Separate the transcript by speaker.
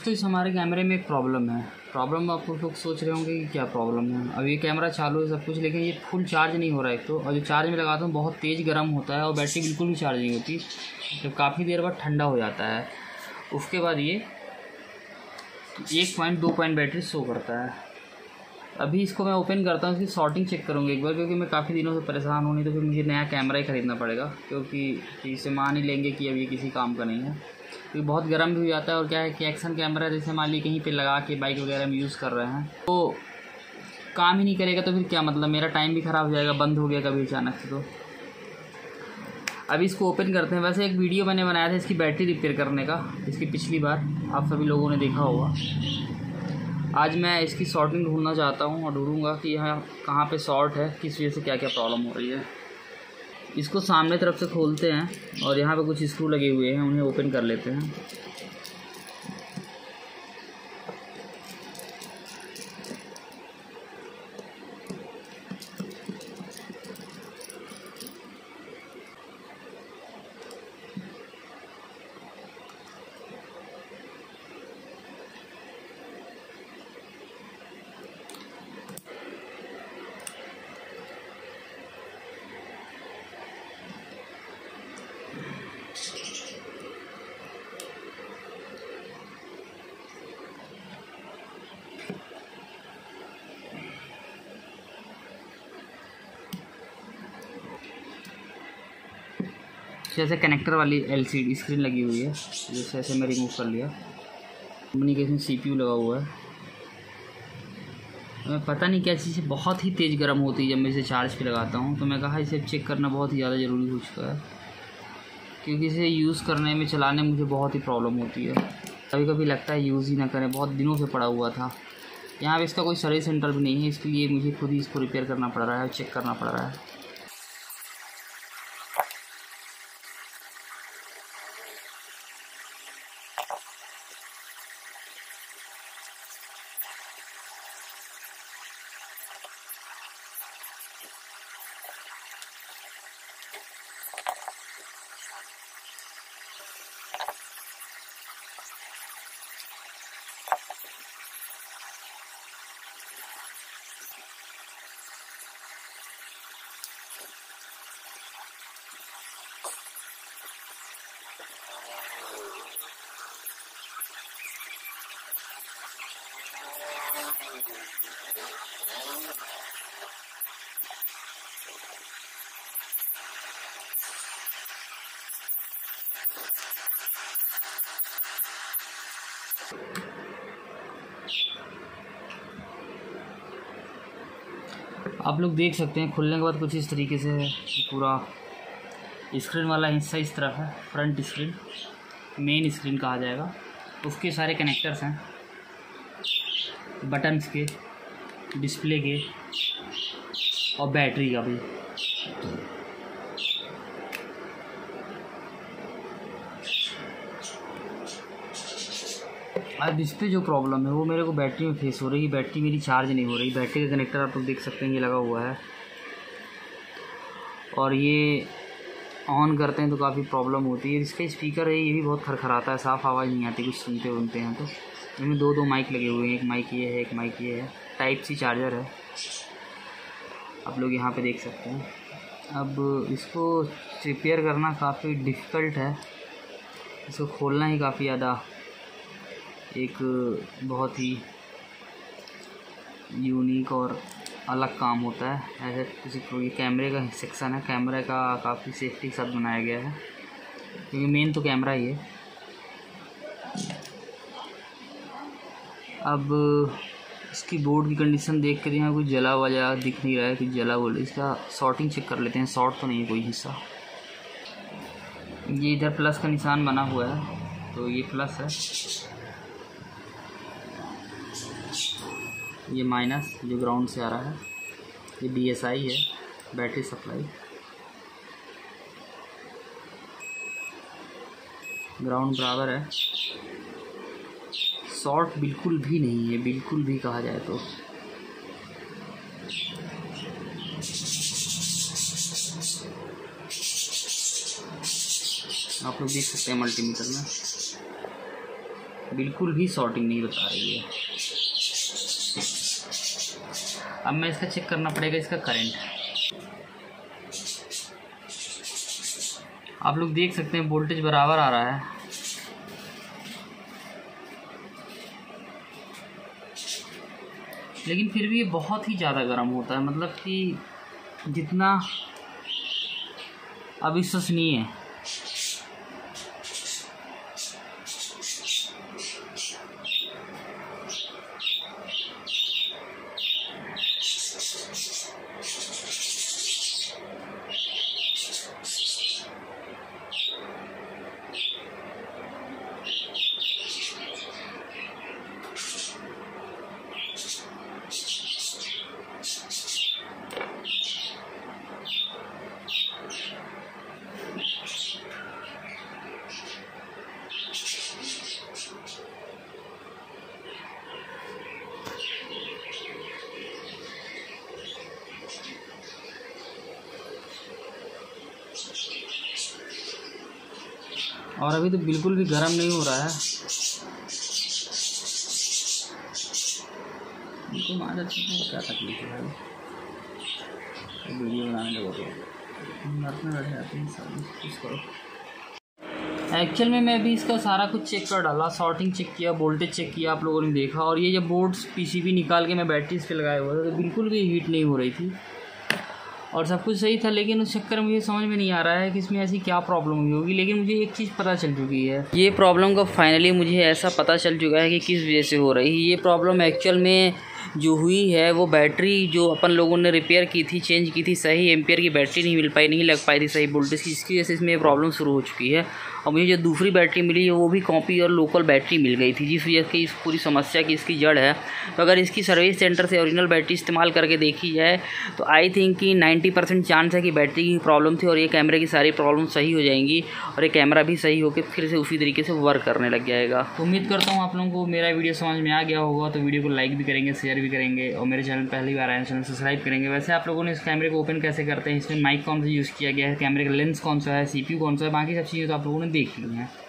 Speaker 1: दोस्तों इस हमारे कैमरे में एक प्रॉब्लम है। प्रॉब्लम आप लोग सोच रहे होंगे कि क्या प्रॉब्लम है। अब ये कैमरा चालू है सब कुछ, लेकिन ये फुल चार्ज नहीं हो रहा है एक तो, और जो चार्ज में लगाता हूँ बहुत तेज़ गर्म होता है और बैटरी बिल्कुल भी चार्ज नहीं होती। जब काफ़ी देर बाद ठंडा हो जाता है उसके बाद ये 1.2 पॉइंट बैटरी शो करता है। अभी इसको मैं ओपन करता हूँ, इसकी शॉर्टिंग चेक करूँगा एक बार, क्योंकि मैं काफ़ी दिनों से परेशान हूँ। नहीं तो फिर मुझे नया कैमरा ही ख़रीदना पड़ेगा, क्योंकि इसे मान ही लेंगे कि अब ये किसी काम का नहीं है। क्योंकि बहुत गर्म भी हो जाता है, और क्या है कि एक्शन कैमरा जैसे मान ली कहीं पे लगा के बाइक वगैरह में यूज़ कर रहे हैं तो काम ही नहीं करेगा, तो फिर क्या मतलब, मेरा टाइम भी ख़राब हो जाएगा, बंद हो गया कभी अचानक से। तो अभी इसको ओपन करते हैं। वैसे एक वीडियो मैंने बनाया था इसकी बैटरी रिपेयर करने का, इसकी पिछली बार आप सभी लोगों ने देखा होगा। आज मैं इसकी शॉर्टिंग ढूंढना चाहता हूँ और ढूंढूंगा कि यहाँ कहाँ पे शॉर्ट है, किस वजह से क्या क्या प्रॉब्लम हो रही है। इसको सामने तरफ से खोलते हैं और यहाँ पे कुछ स्क्रू लगे हुए हैं, उन्हें ओपन कर लेते हैं। जैसे कनेक्टर वाली LCD स्क्रीन लगी हुई है, जैसे ऐसे मैं रिमूव कर लिया। कम्युनिकेशन CPU लगा हुआ है। मैं पता नहीं क्या चीज़ बहुत ही तेज़ गर्म होती है जब मैं इसे चार्ज पे लगाता हूँ, तो मैं कहा इसे चेक करना बहुत ही ज़्यादा ज़रूरी हो चुका है, क्योंकि इसे यूज़ करने में चलाने में मुझे बहुत ही प्रॉब्लम होती है। कभी कभी लगता है यूज़ ही ना करें, बहुत दिनों से पड़ा हुआ था। यहाँ पे इसका कोई सर्विस सेंटर भी नहीं है, इसके लिए मुझे खुद ही इसको रिपेयर करना पड़ रहा है, चेक करना पड़ रहा है। आप लोग देख सकते हैं खुलने के बाद कुछ इस तरीके से है। पूरा स्क्रीन वाला हिस्सा इस तरफ है, फ्रंट स्क्रीन, मेन स्क्रीन कहा जाएगा। उसके सारे कनेक्टर्स हैं, बटन्स के, डिस्प्ले के और बैटरी का भी। अब इस पर जो प्रॉब्लम है वो मेरे को बैटरी में फेस हो रही है। बैटरी मेरी चार्ज नहीं हो रही। बैटरी का कनेक्टर आप लोग देख सकते हैं ये लगा हुआ है, और ये ऑन करते हैं तो काफ़ी प्रॉब्लम होती है। इसका स्पीकर है ये भी बहुत खरखराता है, साफ़ आवाज़ नहीं आती कुछ सुनते हैं। तो इसमें दो माइक लगे हुए हैं, एक माइक ये है, एक माइक ये है। टाइप सी चार्जर है, आप लोग यहाँ पे देख सकते हैं। अब इसको रिपेयर करना काफ़ी डिफ़िकल्ट है, इसको खोलना ही काफ़ी ज़्यादा एक बहुत ही यूनिक और अलग काम होता है। ऐसे किसी को ये कैमरे का सेक्शन है, कैमरे का काफ़ी सेफ्टी के साथ बनाया गया है, क्योंकि मेन तो कैमरा ही है। अब इसकी बोर्ड की कंडीशन देख कर यहाँ कुछ जला वजला दिख नहीं रहा है, कुछ जला बोले। इसका शॉर्टिंग चेक कर लेते हैं, शॉर्ट तो नहीं है कोई हिस्सा। ये इधर प्लस का निशान बना हुआ है, तो ये प्लस है, ये माइनस जो ग्राउंड से आ रहा है। ये DSI है, बैटरी सप्लाई। ग्राउंड बराबर है। शॉर्ट बिल्कुल भी नहीं है, बिल्कुल भी कहा जाए तो। आप लोग देख सकते हैं मल्टीमीटर में बिल्कुल भी शॉर्टिंग नहीं बता रही है। अब मैं इसका चेक करना पड़ेगा इसका करंट। आप लोग देख सकते हैं वोल्टेज बराबर आ रहा है, लेकिन फिर भी ये बहुत ही ज़्यादा गर्म होता है, मतलब कि जितना अविश्वसनीय है। और अभी तो बिल्कुल भी गर्म नहीं हो रहा है। तो क्या तकलीफ है भाई, वीडियो बनाने लगा तो एक्चुअल में मैं भी इसका सारा कुछ चेक कर डाला, शॉर्टिंग चेक किया, वोल्टेज चेक किया, आप लोगों ने देखा। और ये जब बोर्ड्स पीसीबी निकाल के मैं बैटरी इस पर लगाया हुआ था तो बिल्कुल भी हीट नहीं हो रही थी और सब कुछ सही था। लेकिन उस चक्कर में मुझे समझ में नहीं आ रहा है कि इसमें ऐसी क्या प्रॉब्लम हुई होगी। लेकिन मुझे एक चीज़ पता चल चुकी है, ये प्रॉब्लम का फाइनली मुझे ऐसा पता चल चुका है कि किस वजह से हो रही है। ये प्रॉब्लम एक्चुअल में जो हुई है वो बैटरी जो अपन लोगों ने रिपेयर की थी, चेंज की थी, सही एम्पियर की बैटरी नहीं मिल पाई, नहीं लग पाई थी सही वोल्टेज की, जिसकी वजह से इसमें प्रॉब्लम शुरू हो चुकी है। और मुझे जो दूसरी बैटरी मिली है वो भी कॉपी और लोकल बैटरी मिल गई थी, जिस वजह से इस पूरी समस्या की इसकी जड़ है। तो अगर इसकी सर्विस सेंटर से ओरिजिनल बैटरी इस्तेमाल करके देखी जाए तो आई थिंक कि 90% चांस है कि बैटरी की प्रॉब्लम थी और ये कैमरे की सारी प्रॉब्लम सही हो जाएंगी और ये कैमरा भी सही होकर फिर से उसी तरीके से वर्क करने लग जाएगा। तो उम्मीद करता हूँ आप लोगों को मेरा वीडियो समझ में आ गया होगा। तो वीडियो को लाइक भी करेंगे, शेयर भी करेंगे और मेरे चैनल पहली बार आए चैनल सब्सक्राइब करेंगे। वैसे आप लोगों ने इस कैमरे को ओपन कैसे करते हैं, इसमें माइक कौन सा यूज़ किया गया है, कैमरे का लेंस कौन सा है, CPU कौन सा है, बाकी सब चीज़ें तो आप लोगों ने देख ली हैं।